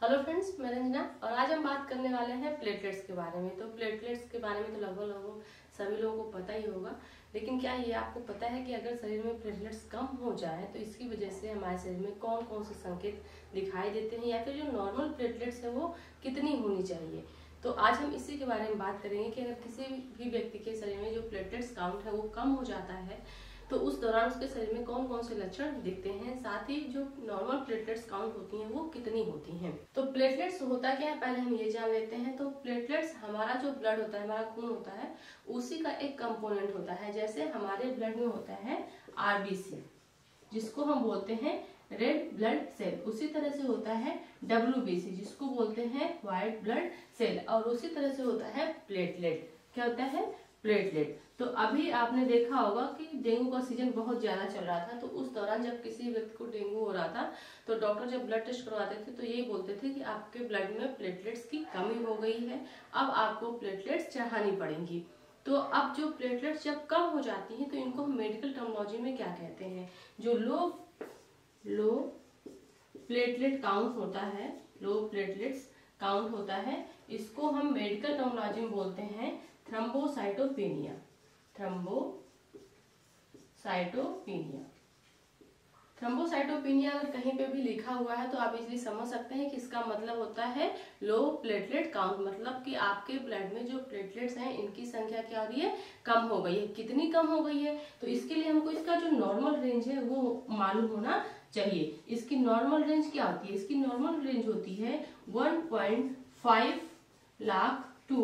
Hello friends, मैं रंजना और आज हम बात करने वाले हैं प्लेटलेट्स के बारे में। तो प्लेटलेट्स के बारे में तो लगभग सभी लोगों को पता ही होगा, लेकिन क्या ये आपको पता है कि अगर शरीर में प्लेटलेट्स कम हो जाए तो इसकी वजह से हमारे शरीर में कौन कौन से संकेत दिखाई देते हैं, या फिर जो नॉर्मल प्लेटलेट्स है वो कितनी होनी चाहिए। तो आज हम इसी के बारे में बात करेंगे कि अगर किसी भी व्यक्ति के शरीर में जो प्लेटलेट्स काउंट है वो कम हो जाता है तो उस दौरान उसके शरीर में कौन कौन से लक्षण दिखते हैं, साथ ही जो नॉर्मल प्लेटलेट्स काउंट होती हैं वो कितनी होती हैं। तो प्लेटलेट्स होता क्या है, पहले हम ये जान लेते हैं। तो प्लेटलेट्स हमारा जो ब्लड होता है, हमारा खून होता है, उसी का एक कंपोनेंट होता है। जैसे हमारे ब्लड में होता है आरबीसी, जिसको हम बोलते हैं रेड ब्लड सेल, उसी तरह से होता है डब्ल्यूबीसी, जिसको बोलते हैं व्हाइट ब्लड सेल, और उसी तरह से होता है प्लेटलेट। क्या होता है? प्लेटलेट। तो अभी आपने देखा होगा कि डेंगू का सीजन बहुत ज्यादा चल रहा था, तो उस दौरान जब किसी व्यक्ति को डेंगू हो रहा था तो डॉक्टर जब ब्लड टेस्ट करवाते थे तो ये बोलते थे कि आपके ब्लड में प्लेटलेट्स की कमी हो गई है, अब आपको प्लेटलेट्स चढ़ानी पड़ेंगी। तो अब जो प्लेटलेट्स जब कम हो जाती हैं तो इनको हम मेडिकल टर्मिनोलॉजी में क्या कहते हैं, जो लो प्लेटलेट काउंट होता है, लो प्लेटलेट्स काउंट होता है, इसको हम मेडिकल टर्मिनोलॉजी में बोलते हैं थ्रोम्बोसाइटोपेनिया। थ्रोम्बोसाइटोपेनिया अगर कहीं पे भी लिखा हुआ है तो आप इजीली समझ सकते हैं कि इसका मतलब होता है लो प्लेटलेट काउंट, मतलब कि आपके ब्लड में जो प्लेटलेट्स हैं इनकी संख्या क्या हो रही है, कम हो गई है। कितनी कम हो गई है, तो इसके लिए हमको इसका जो नॉर्मल रेंज है वो मालूम होना चाहिए। इसकी नॉर्मल रेंज क्या होती है? इसकी नॉर्मल रेंज होती है 1.5 लाख टू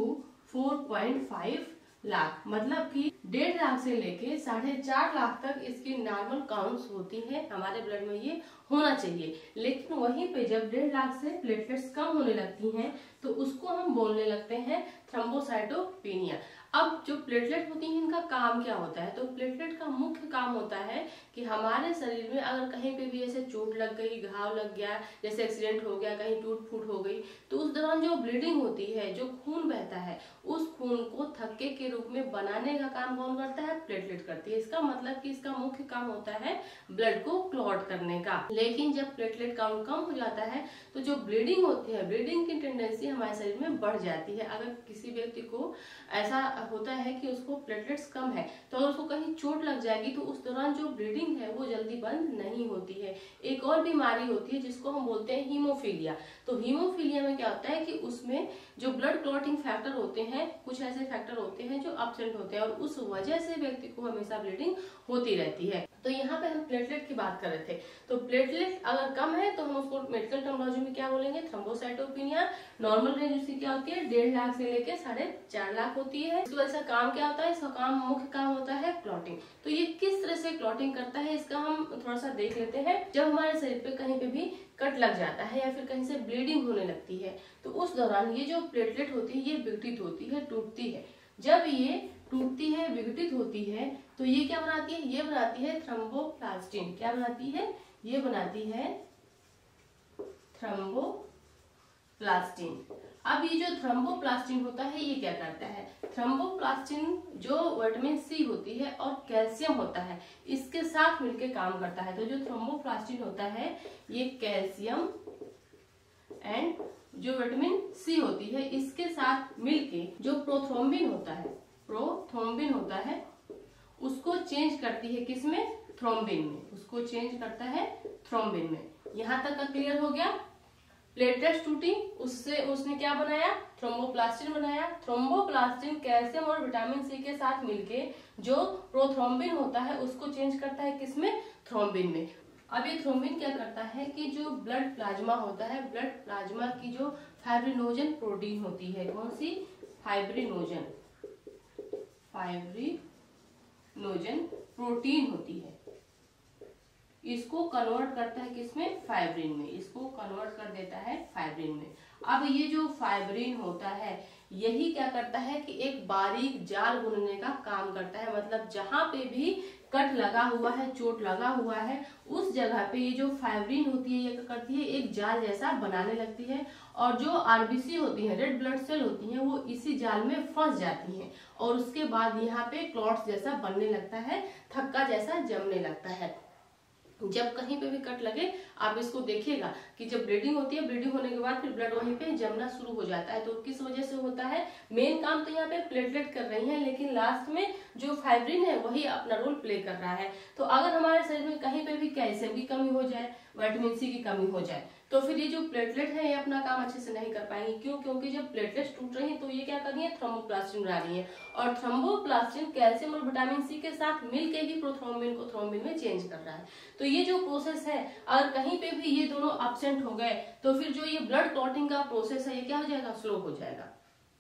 4.5 लाख, मतलब कि 1.5 लाख से लेके 4.5 लाख तक इसकी नॉर्मल काउंट्स होती है। हमारे ब्लड में ये होना चाहिए। लेकिन वहीं पे जब 1.5 लाख से प्लेटलेट्स कम होने लगती हैं तो उसको हम बोलने लगते हैं थ्रोम्बोसाइटोपेनिया। अब जो प्लेटलेट होती हैं इनका काम क्या होता है? तो प्लेटलेट का मुख्य काम होता है कि हमारे शरीर में अगर कहीं पे भी ऐसे चोट लग गई, घाव लग गया, जैसे एक्सीडेंट हो गया, कहीं टूट फूट हो गई, तो उस दौरान जो ब्लीडिंग होती है, जो खून बहता है, उस खून को थक्के के रूप में बनाने का काम कौन करता है? प्लेटलेट करती है। इसका मतलब कि इसका मुख्य काम होता है ब्लड को क्लॉट करने का। लेकिन जब प्लेटलेट काउंट कम हो जाता है तो जो ब्लीडिंग होती है, ब्लीडिंग की टेंडेंसी हमारे शरीर में बढ़ जाती है। अगर किसी व्यक्ति को ऐसा होता है कि उसको प्लेटलेट्स कम है तो अगर उसको कहीं चोट लग जाएगी तो उस दौरान जो ब्लीडिंग है वो जल्दी बंद नहीं होती है। एक और बीमारी होती है जिसको हम बोलते हैं हीमोफीलिया। तो हीमोफीलिया में क्या होता है कि उसमें जो ब्लड क्लॉटिंग फैक्टर होते हैं, कुछ ऐसे फैक्टर होते हैं जो एब्सेंट होते हैं और उस वजह से व्यक्ति को हमेशा ब्लीडिंग होती रहती है। तो यहाँ पे हम प्लेटलेट की बात कर रहे थे। तो प्लेटलेट अगर कम है तो हम उसको मेडिकल टर्मिनोलॉजी में क्या बोलेंगे? थ्रोम्बोसाइटोपेनिया। नॉर्मल रेंज उसकी क्या होती है? 1.5 लाख से लेके 4.5 लाख होती है। इसकी वजह से काम क्या होता है? इसका काम, मुख्य काम होता है क्लॉटिंग। तो ये किस तरह से क्लॉटिंग करता है इसका हम थोड़ा सा देख लेते हैं। जब हमारे शरीर पे कहीं पे भी कट लग जाता है या फिर कहीं से ब्लीडिंग होने लगती है तो उस दौरान ये जो प्लेटलेट होती है ये विघटित होती है, टूटती है। जब ये टूटती है, विघटित होती है, तो ये क्या बनाती है? ये बनाती है थ्रोम्बोप्लास्टिन। क्या बनाती है? ये बनाती है थ्रोम्बोप्लास्टिन। अब ये जो थ्रोम्बोप्लास्टिन होता है ये क्या करता है? थ्रोम्बोप्लास्टिन जो विटामिन सी होती है और कैल्शियम होता है, इसके साथ मिलकर काम करता है। तो जो थ्रोम्बोप्लास्टिन होता है ये कैल्शियम एंड जो विटामिन सी होती है इसके साथ मिलके जो प्रोथ्रोम्बिन होता है उसको चेंज करती है। किसमें? थ्रोम्बिन में। उसको चेंज करता है थ्रोम्बिन में। यहाँ तक का क्लियर हो गया? प्लेटलेट्स टूटी, उससे उसने क्या बनाया? थ्रोम्बोप्लास्टिन बनाया। थ्रोम्बोप्लास्टिन कैल्शियम और विटामिन सी के साथ मिलके जो प्रोथ्रोम्बिन होता है उसको चेंज करता है। किसमें? थ्रोम्बिन में। अब ये थ्रोम्बिन क्या करता है कि जो ब्लड प्लाज्मा होता है, ब्लड प्लाज्मा की जो फाइब्रिनोजन प्रोटीन होती है, कौन सी? फाइब्रिनोजन प्रोटीन होती है, इसको कन्वर्ट करता है किसमें? फाइब्रिन में। इसको कन्वर्ट कर देता है फाइब्रिन में। अब ये जो फाइब्रिन होता है यही क्या करता है कि एक बारीक जाल बुनने का काम करता है। मतलब जहां पे भी कट लगा हुआ है, चोट लगा हुआ है, उस जगह पे ये जो फाइब्रिन होती है ये क्या करती है? एक जाल जैसा बनाने लगती है और जो आरबीसी होती है, रेड ब्लड सेल होती है, वो इसी जाल में फंस जाती हैं और उसके बाद यहाँ पे क्लॉट्स जैसा बनने लगता है, थक्का जैसा जमने लगता है। जब कहीं पे भी कट लगे आप इसको देखिएगा कि जब ब्लीडिंग होती है, ब्लीडिंग होने के बाद फिर ब्लड वहीं पे जमना शुरू हो जाता है। तो किस वजह से होता है? मेन काम तो यहाँ पे प्लेटलेट कर रही है, लेकिन लास्ट में जो फाइब्रिन है वही अपना रोल प्ले कर रहा है। तो अगर हमारे शरीर में कहीं पे भी कैल्शियम की कमी हो जाए, विटामिन सी की कमी हो जाए, तो फिर ये जो प्लेटलेट है ये अपना काम अच्छे से नहीं कर पाएंगी। क्यों? क्योंकि जब प्लेटलेट्स टूट रही है तो ये क्या कर रही है? थ्रोम्बोप्लास्टिन बना रही है, और थ्रोम्बोप्लास्टिन कैल्शियम और विटामिन सी के साथ मिलकर ही प्रोथ्रोम्बिन को थ्रोम्बिन में चेंज कर रहा है। तो ये जो प्रोसेस है, अगर कहीं पे भी ये दोनों एब्सेंट हो गए तो फिर जो ये ब्लड क्लॉटिंग का प्रोसेस है ये क्या हो जाएगा? स्लो हो जाएगा।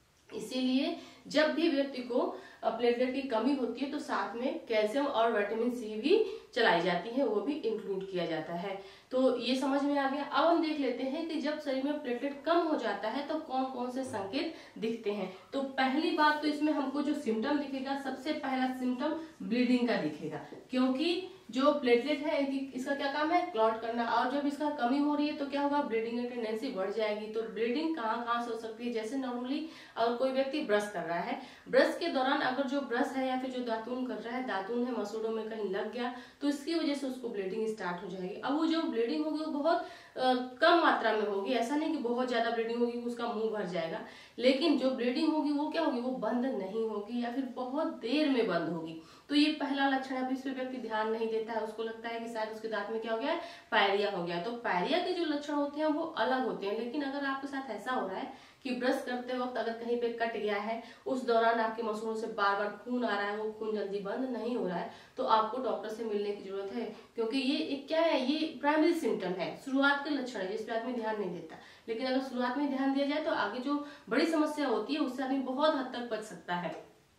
इसीलिए जब भी व्यक्ति को प्लेटलेट की कमी होती है तो साथ में कैल्शियम और विटामिन सी भी चलाई जाती है, वो भी इंक्लूड किया जाता है। तो ये समझ में आ गया। अब हम देख लेते हैं कि जब शरीर में प्लेटलेट कम हो जाता है तो कौन कौन से संकेत दिखते हैं। तो पहली बात तो इसमें हमको जो सिम्टम दिखेगा, सबसे पहला सिम्टम ब्लीडिंग का दिखेगा, क्योंकि जो प्लेटलेट है इसका क्या काम है? क्लॉट करना, और जब इसका कमी हो रही है तो क्या होगा? ब्लीडिंग की टेंडेंसी बढ़ जाएगी। तो ब्लीडिंग कहाँ कहाँ से हो सकती है? जैसे नॉर्मली अगर कोई व्यक्ति ब्रश कर रहा है, ब्रश के दौरान अगर जो ब्रश है या फिर जो दातून कर रहा है, दातून है मसूड़ों में कहीं लग गया तो इसकी वजह से उसको ब्लीडिंग स्टार्ट हो जाएगी। अब वो जो ब्लीडिंग होगी वो बहुत कम मात्रा में होगी, ऐसा नहीं कि बहुत ज्यादा ब्लीडिंग होगी उसका मुंह भर जाएगा, लेकिन जो ब्लीडिंग होगी वो क्या होगी? वो बंद नहीं होगी या फिर बहुत देर में बंद होगी। तो ये पहला लक्षण है। इस पे व्यक्ति ध्यान नहीं देता है, उसको लगता है कि शायद उसके दांत में क्या हो गया है? पायरिया हो गया। तो पायरिया के जो लक्षण होते हैं वो अलग होते हैं। लेकिन अगर आपके साथ ऐसा हो रहा है कि ब्रश करते वक्त अगर कहीं पे कट गया है, उस दौरान आपके मसूड़ों से बार बार खून आ रहा है, वो खून जल्दी बंद नहीं हो रहा है, तो आपको डॉक्टर से मिलने की जरूरत है। क्योंकि ये एक क्या है? ये प्राइमरी सिम्टम है, शुरुआत के लक्षण है, जिसपे आदमी ध्यान नहीं देता। लेकिन अगर शुरुआत में ध्यान दिया जाए तो आगे जो बड़ी समस्या होती है उससे आदमी बहुत हद तक बच सकता है।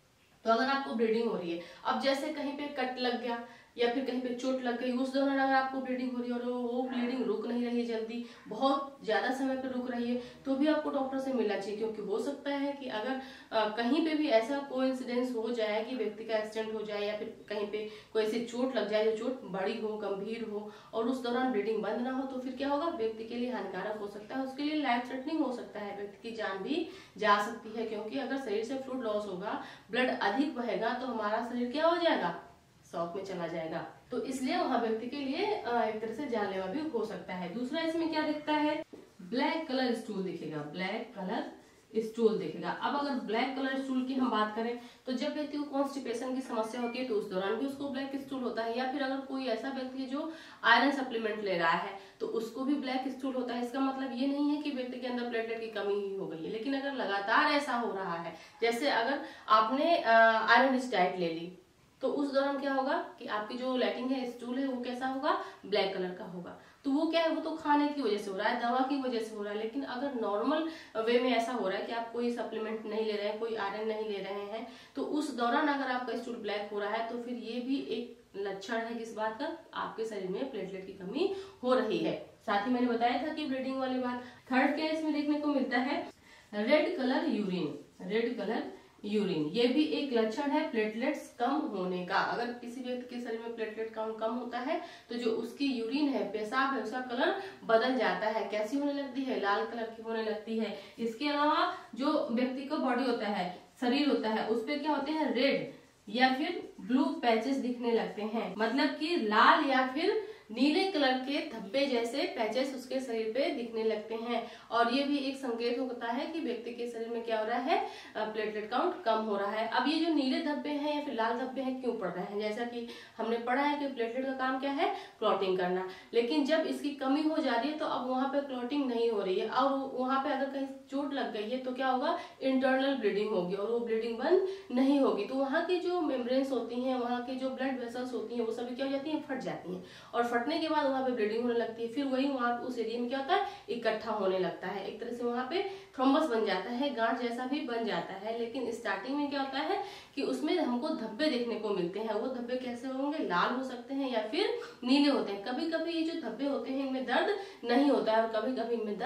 तो अगर आपको ब्लीडिंग हो रही है, अब जैसे कहीं पे कट लग गया या फिर कहीं पे चोट लग गई, उस दौरान अगर आपको ब्लीडिंग हो रही है और वो ब्लीडिंग रुक नहीं रही है, जल्दी बहुत ज्यादा समय पे रुक रही है, तो भी आपको डॉक्टर से मिलना चाहिए। क्योंकि हो सकता है कि अगर कहीं पे भी ऐसा कोइंसिडेंस हो जाए कि व्यक्ति का एक्सीडेंट हो जाए या फिर कहीं पे कोई ऐसी चोट लग जाए जो चोट बड़ी हो, गंभीर हो, और उस दौरान ब्लीडिंग बंद ना हो, तो फिर क्या होगा? व्यक्ति के लिए हानिकारक हो सकता है, उसके लिए लाइफ थ्रेटनिंग हो सकता है, व्यक्ति की जान भी जा सकती है। क्योंकि अगर शरीर से फ्लूइड लॉस होगा, ब्लड अधिक बहेगा, तो हमारा शरीर क्या हो जाएगा? शॉक में चला जाएगा। तो इसलिए वहां व्यक्ति के लिए एक तरह से जानलेवा भी हो सकता है। दूसरा इसमें क्या दिखता है? ब्लैक कलर स्टूल दिखेगा, ब्लैक कलर स्टूल दिखेगा। अब अगर ब्लैक कलर स्टूल की हम बात करें तो जब व्यक्ति को कॉन्स्टिपेशन की समस्या होती है तो उस दौरान भी उसको ब्लैक स्टूल होता है, या फिर अगर कोई ऐसा व्यक्ति है जो आयरन सप्लीमेंट ले रहा है तो उसको भी ब्लैक स्टूल होता है। इसका मतलब ये नहीं है कि व्यक्ति के अंदर प्लेटलेट की कमी ही हो गई है, लेकिन अगर लगातार ऐसा हो रहा है, जैसे अगर आपने आयरन रिच डाइट ले ली, तो उस दौरान क्या होगा कि आपकी जो लैटिन है, स्टूल है, वो कैसा होगा? ब्लैक कलर का होगा। तो वो क्या है? वो तो खाने की वजह से हो रहा है, दवा की वजह से हो रहा है। लेकिन अगर नॉर्मल वे में ऐसा हो रहा है कि आप कोई सप्लीमेंट नहीं ले रहे हैं, कोई आयरन नहीं ले रहे हैं, तो उस दौरान अगर आपका स्टूल ब्लैक हो रहा है तो फिर ये भी एक लक्षण है किस बात का? आपके शरीर में प्लेटलेट की कमी हो रही है। साथ ही मैंने बताया था कि ब्लीडिंग वाली बात। थर्ड केस में देखने को मिलता है red colour urine, red colour urine, ये भी एक लक्षण है प्लेटलेट्स कम होने का। अगर किसी व्यक्ति के शरीर में प्लेटलेट काउंट कम होता है तो जो उसकी यूरिन है, पेशाब है, उसका कलर बदल जाता है। कैसी होने लगती है? लाल कलर की होने लगती है। इसके अलावा जो व्यक्ति का बॉडी होता है, शरीर होता है, उस पे क्या होते हैं? रेड या फिर ब्लू पैचेस दिखने लगते हैं, मतलब कि लाल या फिर नीले कलर के धब्बे जैसे पैचेस उसके शरीर पे दिखने लगते हैं। और ये भी एक संकेत होता है कि व्यक्ति के शरीर में क्या हो रहा है? प्लेटलेट काउंट कम हो रहा है। अब ये जो नीले धब्बे हैं या फिर लाल धब्बे हैं क्यों पड़ रहे हैं? जैसा कि हमने पढ़ा है कि प्लेटलेट का काम क्या है? क्लॉटिंग करना। लेकिन जब इसकी कमी हो जा रही है तो अब वहां पे क्लॉटिंग नहीं हो रही है, और वहां पे अगर कहीं चोट लग गई है तो क्या होगा? इंटरनल ब्लीडिंग होगी और वो ब्लीडिंग बंद नहीं होगी। तो वहां की जो मेम्ब्रेन्स होती हैं, वहां की जो ब्लड वेसल्स होती हैं, वो सभी क्या हो जाती है? फट जाती हैं, और फटने के बाद वहां पे ब्लीडिंग होने लगती है। फिर वही वहां उस एरिया में क्या होता है? इकट्ठा होने लगता है, एक तरह से वहां पे थ्रोम्बस बन जाता है, गांठ जैसा भी बन जाता है। लेकिन स्टार्टिंग में क्या होता है कि उसमें हमको धब्बे देखने को मिलते हैं। वो धब्बे कैसे होंगे? लाल हो सकते हैं या फिर नीले होते हैं। कभी कभी ये जो धब्बे होते हैं इनमें दर्द नहीं होता है और कभी कभी इनमें दर्द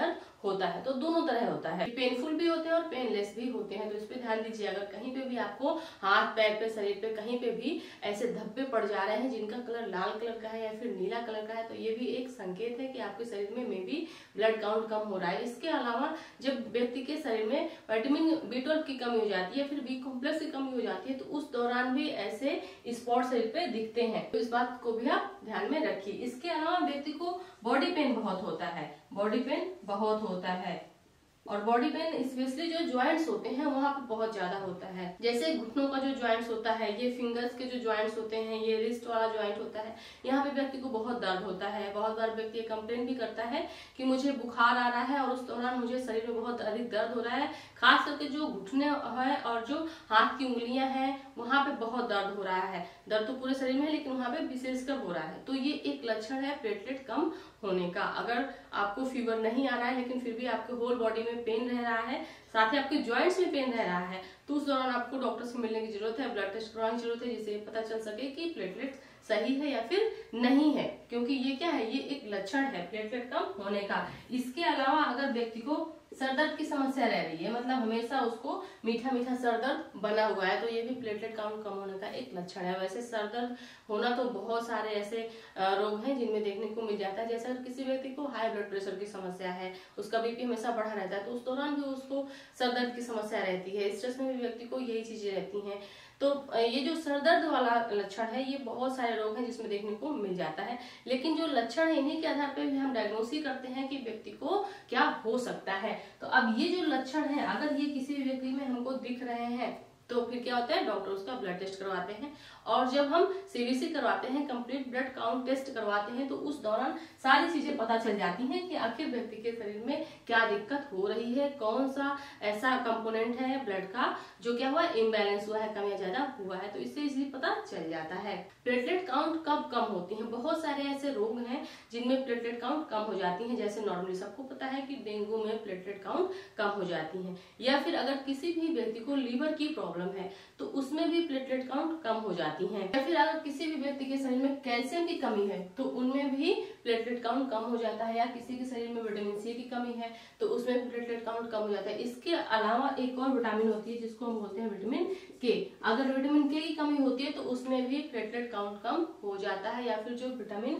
होता है। तो दोनों तरह होता है, पेनफुल भी होते हैं और पेनलेस भी होते हैं। तो इस पे ध्यान दीजिए, अगर कहीं पे भी आपको हाथ पैर पे शरीर पे कहीं पे भी ऐसे धब्बे पड़ जा रहे हैं जिनका कलर लाल कलर का है या फिर नीला कलर का है, तो ये भी एक संकेत है कि आपके शरीर में भी ब्लड काउंट कम हो रहा है। इसके अलावा जब व्यक्ति के शरीर में विटामिन B12 की कमी हो जाती है, फिर B कॉम्प्लेक्स की कमी हो जाती है, तो उस दौरान भी ऐसे स्पॉट शरीर पे दिखते हैं। तो इस बात को भी आप ध्यान में रखिए। इसके अलावा व्यक्ति को बॉडी पेन बहुत होता है, बॉडी पेन बहुत होता है, और बॉडी पेन स्पेशली जो ज्वाइंट्स होते हैं वहां पे बहुत ज्यादा होता है। जैसे घुटनों का जो ज्वाइंट्स होता है, ये फिंगर्स के जो ज्वाइंट्स होते हैं, ये रिस्ट वाला ज्वाइंट होता है, यहाँ पे व्यक्ति को बहुत दर्द होता है। बहुत बार व्यक्ति ये कंप्लेन भी करता है कि मुझे बुखार आ रहा है और उस दौरान मुझे शरीर में बहुत अधिक दर्द हो रहा है, खास करके जो घुटने है और जो हाथ की उंगलियां हैं वहां पे बहुत दर्द हो रहा है। दर्द तो पूरे शरीर में है लेकिन वहां पे विशेषकर हो रहा है। तो ये एक लक्षण है प्लेटलेट कम होने का। अगर आपको फीवर नहीं आ रहा है लेकिन फिर भी आपके होल बॉडी में पेन रह रहा है, साथ ही आपके जॉइंट्स में पेन रह रहा है, तो उस दौरान आपको डॉक्टर से मिलने की जरूरत है, ब्लड टेस्ट करवाने की जरूरत है, जिससे पता चल सके कि प्लेटलेट सही है या फिर नहीं है। क्योंकि ये क्या है, ये एक लक्षण है प्लेटलेट कम होने का। इसके अलावा अगर व्यक्ति को सर दर्द की समस्या रह रही है, मतलब हमेशा उसको मीठा मीठा सर दर्द बना हुआ है, तो ये भी प्लेटलेट काउंट कम होने का एक लक्षण है। वैसे सर दर्द होना तो बहुत सारे ऐसे रोग हैं जिनमें देखने को मिल जाता है। जैसे अगर किसी व्यक्ति को हाई ब्लड प्रेशर की समस्या है, उसका BP हमेशा बढ़ा रहता है, तो उस दौरान भी उसको सर दर्द की समस्या रहती है। स्ट्रेस में भी व्यक्ति को यही चीजें रहती हैं। तो ये जो सर दर्द वाला लक्षण है, ये बहुत सारे रोग हैं जिसमें देखने को मिल जाता है। लेकिन जो लक्षण है इन्हीं के आधार पर भी हम डायग्नोसिस करते हैं कि व्यक्ति को क्या हो सकता है। तो अब ये जो लक्षण है, अगर ये किसी भी व्यक्ति में हमको दिख रहे हैं तो फिर क्या होता है, डॉक्टर उसका ब्लड टेस्ट करवाते हैं। और जब हम CBC करवाते हैं, कंप्लीट ब्लड काउंट टेस्ट करवाते हैं, तो उस दौरान सारी चीजें पता चल जाती हैं कि आखिर व्यक्ति के शरीर में क्या दिक्कत हो रही है, कौन सा ऐसा कंपोनेंट है ब्लड का जो क्या हुआ, इम्बैलेंस हुआ है, कम या ज्यादा हुआ है। तो इससे इजीली पता चल जाता है। प्लेटलेट काउंट कब कम होती है, बहुत सारे ऐसे रोग हैं जिनमें प्लेटलेट काउंट कम हो जाती है। जैसे नॉर्मली सबको पता है कि डेंगू में प्लेटलेट काउंट कम हो जाती है, या फिर अगर किसी भी व्यक्ति को लीवर की प्रॉब्लम है तो उसमें भी प्लेटलेट काउंट कम हो जाती है। या फिर अगर किसी भी व्यक्ति के शरीर में कैल्शियम की कमी है तो उनमें भी प्लेटलेट काउंट कम हो जाता है। या किसी के शरीर में विटामिन C की कमी है तो उसमें भी प्लेटलेट काउंट कम हो जाता है। इसके अलावा एक और विटामिन होती है जिसको हम बोलते हैं विटामिन K। अगर विटामिन K की कमी होती है तो उसमें भी प्लेटलेट काउंट कम हो जाता है। या फिर जो विटामिन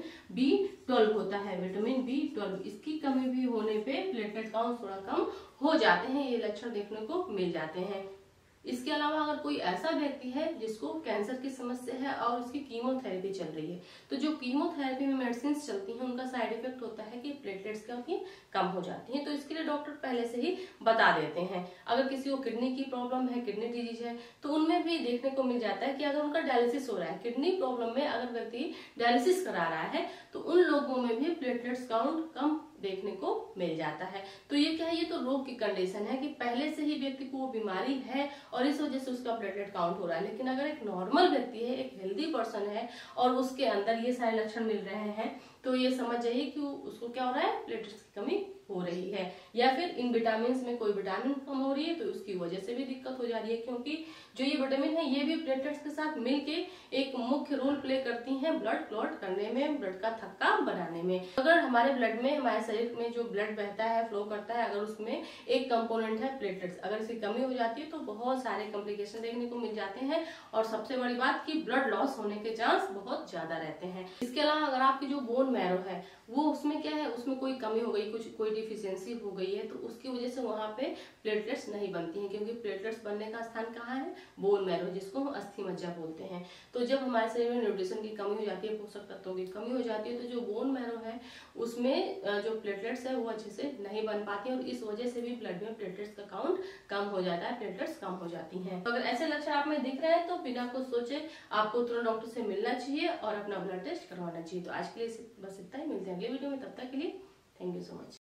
B12 होता है, विटामिन B12, इसकी कमी भी होने पे प्लेटलेट काउंट थोड़ा कम हो जाते हैं। ये लक्षण देखने को मिल जाते हैं। इसके अलावा अगर कोई ऐसा व्यक्ति है जिसको कैंसर की समस्या है और उसकी कीमोथेरेपी चल रही है, तो जो कीमोथेरेपी में मेडिसिन चलती हैं उनका साइड इफेक्ट होता है कि प्लेटलेट्स क्या होती है, कम हो जाती हैं। तो इसके लिए डॉक्टर पहले से ही बता देते हैं। अगर किसी को किडनी की प्रॉब्लम है, किडनी डिजीज है, तो उनमें भी देखने को मिल जाता है कि अगर उनका डायलिसिस हो रहा है, किडनी प्रॉब्लम में अगर व्यक्ति डायलिसिस करा रहा है तो उन लोगों में भी प्लेटलेट्स काउंट कम देखने को मिल जाता है। तो ये क्या है, ये तो रोग की कंडीशन है कि पहले से ही व्यक्ति को वो बीमारी है और इस वजह से उसका प्लेटलेट काउंट हो रहा है। लेकिन अगर एक नॉर्मल व्यक्ति है, एक हेल्दी पर्सन है और उसके अंदर ये सारे लक्षण मिल रहे हैं, तो ये समझ जाइए कि उसको क्या हो रहा है, प्लेटलेट्स की कमी हो रही है। या फिर इन विटामिन में कोई विटामिन कम हो रही है तो उसकी वजह से भी दिक्कत हो जा रही है, क्योंकि जो ये विटामिन है ये भी प्लेटलेट्स के साथ मिलके एक मुख्य रोल प्ले करती हैं ब्लड क्लॉट करने में, ब्लड का थक्का बनाने में। अगर हमारे ब्लड में, हमारे शरीर में जो ब्लड बहता है, फ्लो करता है, अगर उसमें एक कंपोनेंट है प्लेटलेट्स, अगर इसकी कमी हो जाती है तो बहुत सारे कॉम्प्लिकेशन देखने को मिल जाते हैं। और सबसे बड़ी बात कि ब्लड लॉस होने के चांस बहुत ज्यादा रहते हैं। इसके अलावा अगर आपकी जो बोन मैरो है वो उसमें क्या है, उसमें कोई कमी हो गई, कुछ कोई डिफिशियंसी हो गई है, तो उसकी वजह से वहां पे प्लेटलेट्स नहीं बनती हैं। क्योंकि प्लेटलेट्स बनने का स्थान कहाँ है, बोन मैरो, जिसको हम अस्थि मज्जा बोलते हैं। तो जब हमारे शरीर में न्यूट्रिशन की कमी हो जाती है, पोषक तत्वों की कमी हो जाती है, तो जो बोन मैरो है उसमें जो प्लेटलेट्स है वो अच्छे से नहीं बन पाती है और इस वजह से भी ब्लड में प्लेटलेट्स का काउंट कम हो जाता है, प्लेटलेट्स कम हो जाती हैं। अगर ऐसे लक्षण आप में दिख रहे हैं तो बिना कुछ सोचे आपको तुरंत डॉक्टर से मिलना चाहिए और अपना ब्लड टेस्ट करवाना चाहिए। तो आज के लिए बस इतना ही, मिलते हैं अगले वीडियो में, तब तक के लिए थैंक यू सो मच।